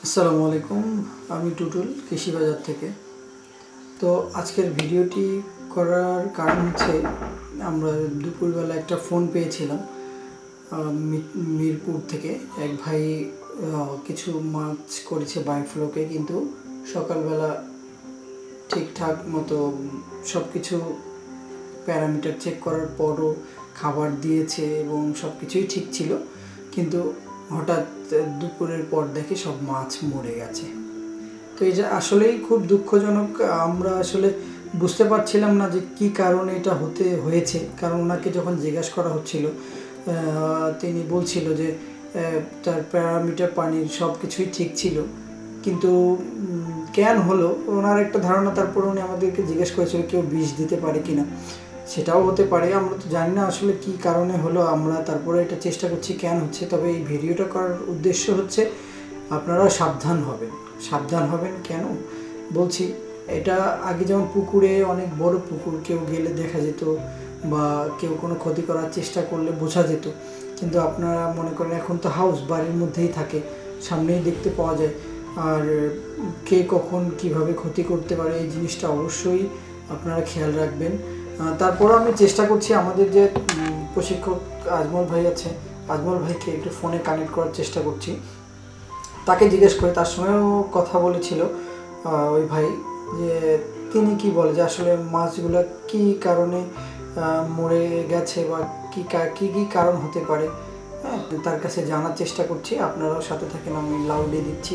আসসালামু আলাইকুম। আমি টুটুল কৃষি বাজার থেকে। তো আজকের ভিডিওটি করার কারণ হচ্ছে আমরা দুপুরবেলা একটা ফোন পেয়েছিলাম মিরপুর থেকে। এক ভাই কিছু মাছ করেছে বায়োফ্লোকে, কিন্তু সকালবেলা ঠিকঠাক মতো সব কিছু প্যারামিটার চেক করার পরও খাবার দিয়েছে এবং সব কিছুই ঠিক ছিল, কিন্তু হঠাৎ দুপুরের পর দেখে সব মাছ মরে গেছে। তো এটা আসলেই খুব দুঃখজনক। আমরা আসলে বুঝতে পারছিলাম না যে কী কারণে এটা হয়েছে। কারণ ওনাকে যখন জিজ্ঞাসা করা হচ্ছিল তিনি বলছিল যে তার প্যারামিটার পানির সব কিছুই ঠিক ছিল, কিন্তু কেন হলো ওনার একটা ধারণা। তারপর উনি আমাদেরকে জিজ্ঞেস করেছিল কেউ বিষ দিতে পারে কিনা। সেটাও হতে পারে, আমরা তো জানি না আসলে কি কারণে হলো। আমরা তারপরে এটা চেষ্টা করছি কেন হচ্ছে। তবে এই ভিডিওটা করার উদ্দেশ্য হচ্ছে আপনারা সাবধান হবেন। কেন বলছি, এটা আগে যেমন পুকুরে, অনেক বড় পুকুর, কেউ গেলে দেখা যেত বা কেউ কোনো ক্ষতি করার চেষ্টা করলে বোঝা যেত। কিন্তু আপনারা মনে করেন এখন তো হাউস, বাড়ির মধ্যেই থাকে, সামনেই দেখতে পাওয়া যায়। আর কে কখন কিভাবে ক্ষতি করতে পারে এই জিনিসটা অবশ্যই আপনারা খেয়াল রাখবেন। তারপরও আমি চেষ্টা করছি, আমাদের যে প্রশিক্ষক আজমল ভাই আছে, আজমল ভাইকে একটু ফোনে কানেক্ট করার চেষ্টা করছি। তাকে জিজ্ঞেস করে, তার সঙ্গেও কথা বলেছিল ওই ভাই, যে তিনি কি বলে যে আসলে মাছগুলো কি কারণে মরে গেছে বা কি কারণ হতে পারে। হ্যাঁ, তার কাছে জানার চেষ্টা করছি। আপনারাও সাথে থাকেন, আমি লাউডে দিচ্ছি।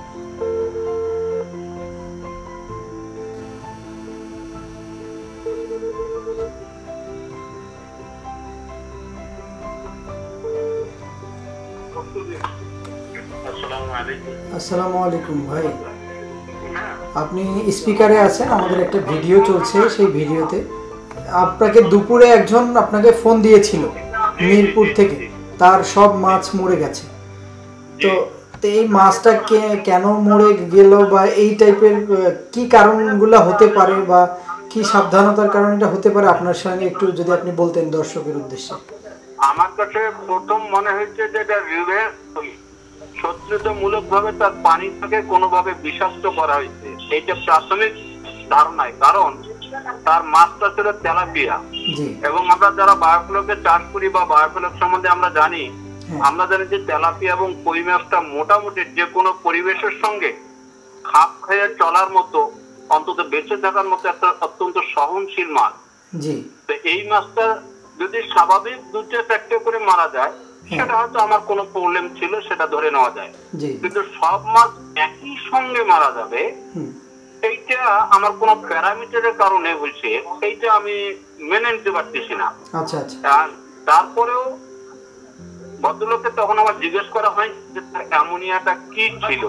আসসালামু আলাইকুম ভাই, আপনি স্পিকারে আছেন, আমাদের একটা ভিডিও চলছে। সেই ভিডিওতে আপনাকে দুপুরে একজন আপনাকে ফোন দিয়েছিল মিরপুর থেকে, তার সব মাছ মরে গেছে। তো এই মাছটা কেন মরে গেল বা এই টাইপের কি কারণগুলো হতে পারে বা কি সাবধানতার কারণে এটা হতে পারে, আপনার সঙ্গে একটু যদি আপনি বলতেন দর্শকের উদ্দেশ্যে। আমার কাছে প্রথম মনে হচ্ছে যে এটা রিভেঞ্জ, শত্রুতামূলক ভাবে তার পানিটাকে কোনোভাবে বিষাক্ত করা হয়েছে, এইটা প্রাথমিক ধারণায়। কারণ তার মাছটা ছিল তেলাপিয়া, এবং আমরা যারা বায়োফ্লকে চাষ করি বা বায়োফ্লক সম্বন্ধে আমরা জানি যে তেলাপিয়া এবং কই মাছটা মোটামুটি যে কোনো পরিবেশের সঙ্গে খাপ খাইয়ে চলার মতো, অন্তত বেঁচে থাকার মতো একটা অত্যন্ত সহনশীল মাছ। তো এই মাছটা যদি স্বাভাবিক দুটো চারটে করে মারা যায়, সেটা হয়তো আমার কোনো প্রবলেম ছিল, সেটা ধরে নেওয়া যায়। কিন্তু সব মাছ একই সঙ্গে মারা যাবে, এইটা আমার কোনো প্যারামিটারের কারণে হয়েছে, এইটা আমি মেনে নিতে পারতেছি না। তারপরেও ভদ্রলোককে তখন আমার জিজ্ঞেস করা হয় যে অ্যামোনিয়াটা কি ছিল,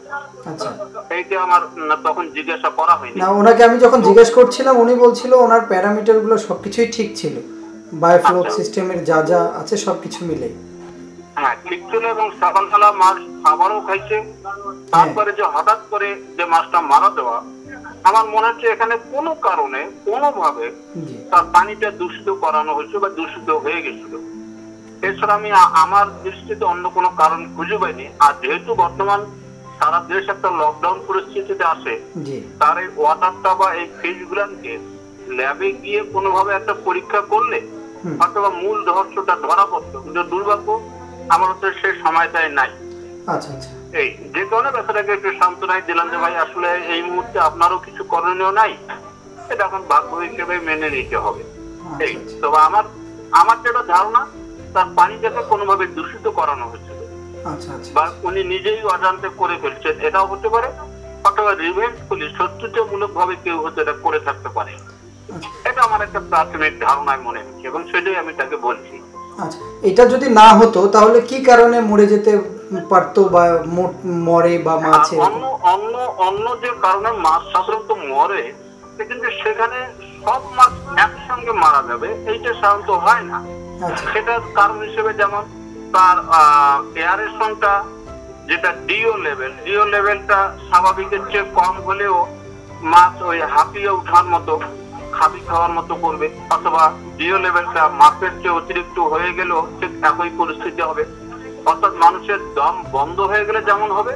এইটা আমার তখন জিজ্ঞাসা করা হয়নি। না, ওনাকে আমি যখন জিজ্ঞেস করছিলাম উনি বলছিল ওনার প্যারামিটার গুলো সবকিছুই ঠিক ছিল, বায়োফ্লক সিস্টেমের যা যা আছে সবকিছু মিলে। হ্যাঁ, ঠিক ছিল, এবং সকালবেলা মাছ খাবারও খাইছে। তারপরে যে হঠাৎ করে যে মাছটা মারা দেওয়া, আমার মনে হচ্ছে এখানে কোনো কারণে কোনোভাবে তার পানিটা দূষিত করানো হয়েছে বা দূষিত হয়ে গেছিল। এছাড়া আমি আমার দৃষ্টিতে অন্য কোনো কারণ খুঁজে পাইনি। আর যেহেতু বর্তমান সারা দেশ একটা লকডাউন পরিস্থিতিতে আসে, তার এই ওয়াটারটা বা এই ফিশ গুলানকে ল্যাবে গিয়ে কোনোভাবে একটা পরীক্ষা করলে অথবা মূল রহস্যটা ধরা পড়তো, কিন্তু দুর্ভাগ্য আমার হচ্ছে সেই সময়টাই নাই। এই যে কারণে ব্যাপারটাকে একটু সান্ত্বনাই দিলাম যে ভাই আসলে এই মুহূর্তে আপনারও কিছু করণীয় নাই, এটা এখন বাধ্য হিসেবে মেনে নিতে হবে। এই তবে আমার যেটা ধারণা, তার পানিটাকে কোনোভাবে দূষিত করানো হয়েছিল, বা উনি নিজেই অজান্তে করে ফেলছেন, এটাও হতে পারে। অথবা রিভেঞ্জফুলি, শত্রুতামূলক ভাবে কেউ হয়তো এটা করে থাকতে পারে। এটা আমার একটা প্রাথমিক ধারণায় মনে হচ্ছে, এবং সেটাই আমি তাকে বলছি। আচ্ছা, এটা যদি না হতো তাহলে কি কারণে মরে যেতে পারতো বা মরে বা মাছে অন্য যে কারণে মাছ সাধারণত মরে, কিন্তু সেখানে সব মাছ একসঙ্গে মারা যাবে এইটা সাধারণত হয় না। সেটার কারণ হিসেবে যেমন তার এয়ারেশনটা, যেটা ডিও লেভেলটা স্বাভাবিকের চেয়ে কম হলেও মাছ ওই হাঁপিয়ে ওঠার মতো, খাবি খাওয়ার মতো করবে, অথবা ডিও লেভেলটা মাছের চেয়ে অতিরিক্ত হয়ে গেলেও ঠিক একই পরিস্থিতি হবে। অর্থাৎ মানুষের দম বন্ধ হয়ে গেলে যেমন হবে,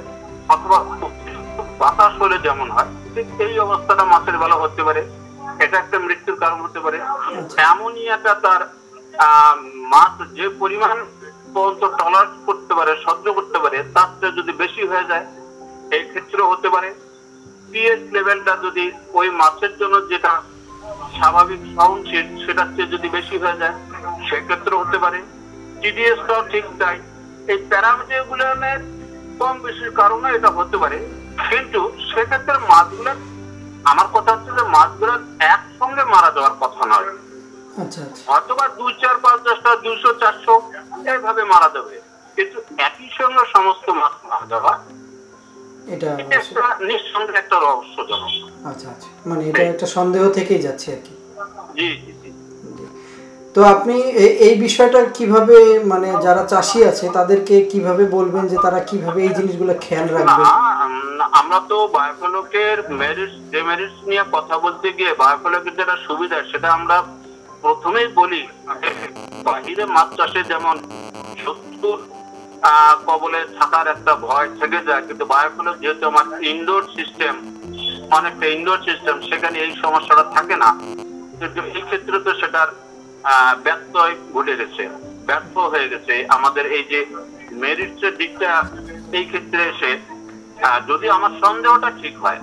অথবা বাতাস হলে যেমন হয় ঠিক এই অবস্থাটা মাছের বেলা হতে পারে। এটা একটা মৃত্যুর কারণ হতে পারে। অ্যামোনিয়াটা তার মাছ যে পরিমাণ পর্যন্ত টলারেট করতে পারে, সহ্য করতে পারে, তার চেয়ে যদি বেশি হয়ে যায় এই ক্ষেত্রে হতে পারে। পিএইচ লেভেলটা যদি ওই মাছের জন্য যেটা স্বাভাবিক সহনশীল সেটার চেয়ে যদি বেশি হয়ে যায় সেক্ষেত্রে হতে পারে। টিডিএসটাও ঠিক তাই। এই প্যারামিটার গুলোর কম বেশির কারণে এটা হতে পারে, কিন্তু সেক্ষেত্রে মাছগুলো, আমার কথা হচ্ছে যে মাছগুলো একসঙ্গে মারা যাওয়ার কথা নয়। অথবা 2, 4, 5, 10টা 200, 400 এইভাবে মারা যাবে, কিন্তু একই সঙ্গে সমস্ত মাছ মারা যাওয়া এটা নিঃসন্দেহে একটা রহস্যজনক। মানে এটা একটা সন্দেহ থেকেই যাচ্ছে আর কি। জি জি জি। তো আপনি এই বিষয়টা কিভাবে, মানে যারা চাষি আছে তাদেরকে কিভাবে বলবেন যে তারা কিভাবে এই জিনিসগুলো খেয়াল রাখবে? আমরা তো বায়োফ্লকের মেরিটস নিয়ে কথা বলতে গিয়ে বায়োফ্লকের যেটা সুবিধা সেটা আমরা প্রথমেই বলি। বাহিরে মাছ চাষে যেমন শত্রুর কবলে থাকার একটা ভয় থেকে যায়, কিন্তু বায়োফ্লক যেহেতু আমার ইনডোর সিস্টেম, অনেকটা ইনডোর সিস্টেম, সেখানে এই সমস্যাটা থাকে না। কিন্তু এই ক্ষেত্রে তো সেটার ব্যত্যয় ঘটে গেছে, ব্যর্থ হয়ে গেছে আমাদের এই যে মেরিটসের দিকটা। এই ক্ষেত্রে এসে যদি আমার সন্দেহটা ঠিক হয়,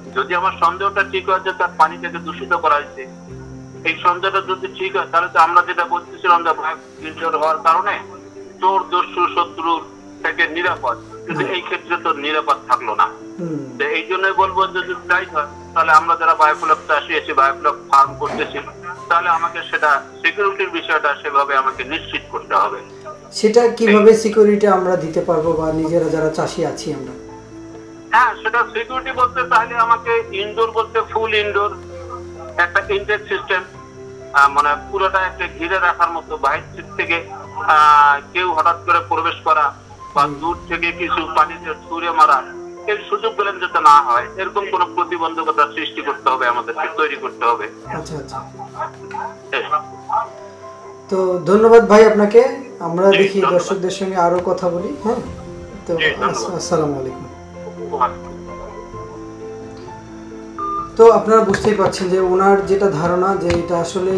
যে তার পানি থেকে দূষিত করা হয়েছে, এই সন্দেহটা যদি ঠিক হয়, তাহলে তো আমরা যেটা বলতেছিলাম যে বায়োফ্লক হওয়ার কারণে চোর দস্যু শত্রুর থেকে নিরাপদ, কিন্তু এই ক্ষেত্রে তো নিরাপদ থাকলো না। এই জন্যই বলবো যদি তাই হয়, তাহলে আমরা যারা বায়োফ্লক চাষি আছি, বায়োফ্লক ফার্ম করতেছি, তাহলে আমাকে সেটা সিকিউরিটির বিষয়টা সেভাবে আমাকে নিশ্চিত করতে হবে। সেটা কিভাবে সিকিউরিটি আমরা দিতে পারবো, বা নিজেরা যারা চাষি আছি আমরা? হ্যাঁ, সেটা সিকিউরিটি বলতে তাহলে আমাকে ইনডোর বলতে ফুল ইনডোর একটা ইনটেক সিস্টেম, মানে পুরোটা একটা ঘিরে রাখার মতো, বাইরে থেকে কেউ হঠাৎ করে প্রবেশ করা বা দূর থেকে কিছু পানিতে ছুঁড়ে মারা, এই সুযোগ পেলেন যাতে না হয়, এরকম কোন প্রতিবন্ধকতা সৃষ্টি করতে হবে, আমাদেরকে তৈরি করতে হবে। তো ধন্যবাদ ভাই আপনাকে। আমরা দেখি দর্শকদের সঙ্গে আরো কথা বলি। হ্যাঁ, তো আসসালামু আলাইকুম। তো আপনারা বুঝতেই পারছেন যে ওনার যেটা ধারণা যে এটা আসলে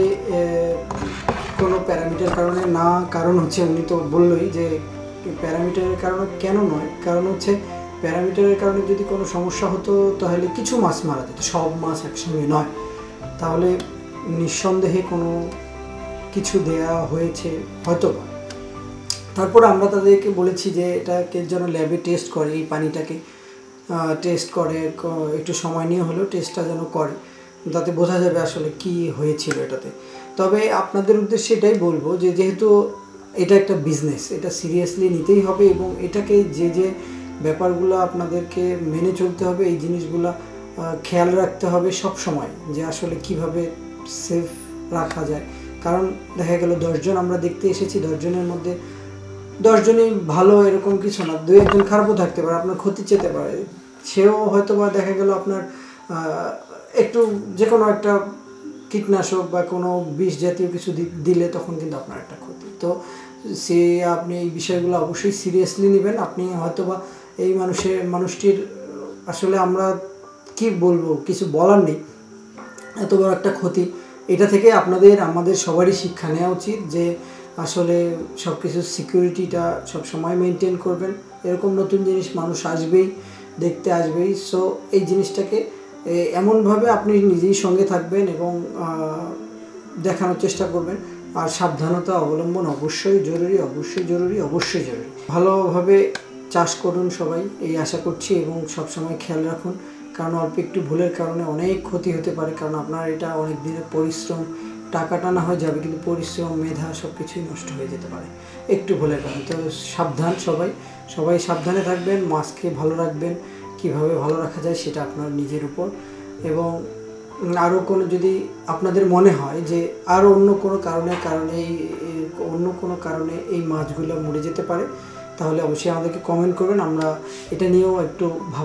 কোনো প্যারামিটার কারণে না, কারণ হচ্ছে উনি তো বললই যে প্যারামিটারের কারণে কেন নয়, কারণ হচ্ছে প্যারামিটারের কারণে যদি কোনো সমস্যা হতো তাহলে কিছু মাছ মারা যেত, সব মাছ একসঙ্গে নয়। তাহলে নিঃসন্দেহে কোনো কিছু দেয়া হয়েছে হয়তো। তারপর আমরা তাদেরকে বলেছি যে এটাকে যেন ল্যাবে টেস্ট করে, এই পানিটাকে টেস্ট করে, একটু সময় নিয়ে হলেও টেস্টটা যেন করে, যাতে বোঝা যাবে আসলে কি হয়েছিল এটাতে। তবে আপনাদের উদ্দেশ্যে এটাই বলবো যে যেহেতু এটা একটা বিজনেস, এটা সিরিয়াসলি নিতেই হবে এবং এটাকে যে ব্যাপারগুলো আপনাদেরকে মেনে চলতে হবে, এই জিনিসগুলো খেয়াল রাখতে হবে সব সময়, যে আসলে কিভাবে সেফ রাখা যায়। কারণ দেখা গেল 10 জন আমরা দেখতে এসেছি, 10 জনের মধ্যে 10 জনই ভালো এরকম কিছু না, 2 একজন খারাপও থাকতে পারে, আপনার ক্ষতি যেতে পারে। সেও হয়তো বা দেখা গেল আপনার একটু যে কোনো একটা কীটনাশক বা কোনো বিষ জাতীয় কিছু দিলে তখন কিন্তু আপনার একটা ক্ষতি। তো আপনি এই বিষয়গুলো অবশ্যই সিরিয়াসলি নেবেন। আপনি হয়তো বা এই মানুষটির আসলে আমরা কি বলবো, কিছু বলার নেই, এত বড় একটা ক্ষতি। এটা থেকে আমাদের সবারই শিক্ষা নেওয়া উচিত যে আসলে সব কিছু সিকিউরিটিটা সবসময় মেনটেন করবেন। এরকম নতুন জিনিস মানুষ আসবেই, দেখতে আসবেই। সো এই জিনিসটাকে এমনভাবে আপনি নিজেই সঙ্গে থাকবেন এবং দেখানোর চেষ্টা করবেন। আর সাবধানতা অবলম্বন অবশ্যই জরুরি, অবশ্যই জরুরি, অবশ্যই জরুরি। ভালোভাবে চাষ করুন সবাই, এই আশা করছি, এবং সবসময় খেয়াল রাখুন, কারণ অল্প একটু ভুলের কারণে অনেক ক্ষতি হতে পারে। কারণ আপনার এটা অনেক দিনের পরিশ্রম, টাকাটা না হয়ে যাবে, কিন্তু পরিশ্রম, মেধা সব কিছুই নষ্ট হয়ে যেতে পারে একটু ভুলের কারণে। তো সাবধান, সবাই সাবধানে থাকবেন, মাছকে ভালো রাখবেন। কিভাবে ভালো রাখা যায় সেটা আপনার নিজের উপর। এবং আরও কোনো যদি আপনাদের মনে হয় যে আরও অন্য কোনো কারণে এই মাছগুলো মরে যেতে পারে, তাহলে অবশ্যই আমাদেরকে কমেন্ট করবেন। আমরা এটা নিয়েও একটু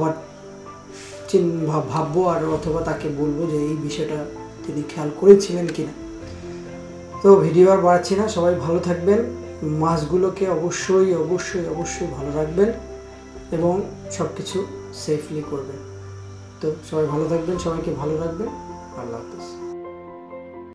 ভাববো, আর অথবা তাকে বলবো যে এই বিষয়টা তিনি খেয়াল করেছিলেন কিনা। তো ভিডিও আর বাড়াচ্ছি না, সবাই ভালো থাকবেন, মাছগুলোকে অবশ্যই অবশ্যই অবশ্যই ভালো রাখবেন এবং সব কিছু সেফলি করবেন। তো সবাই ভালো থাকবেন, সবাইকে ভালো রাখবেন। আল্লাহ হাফেজ।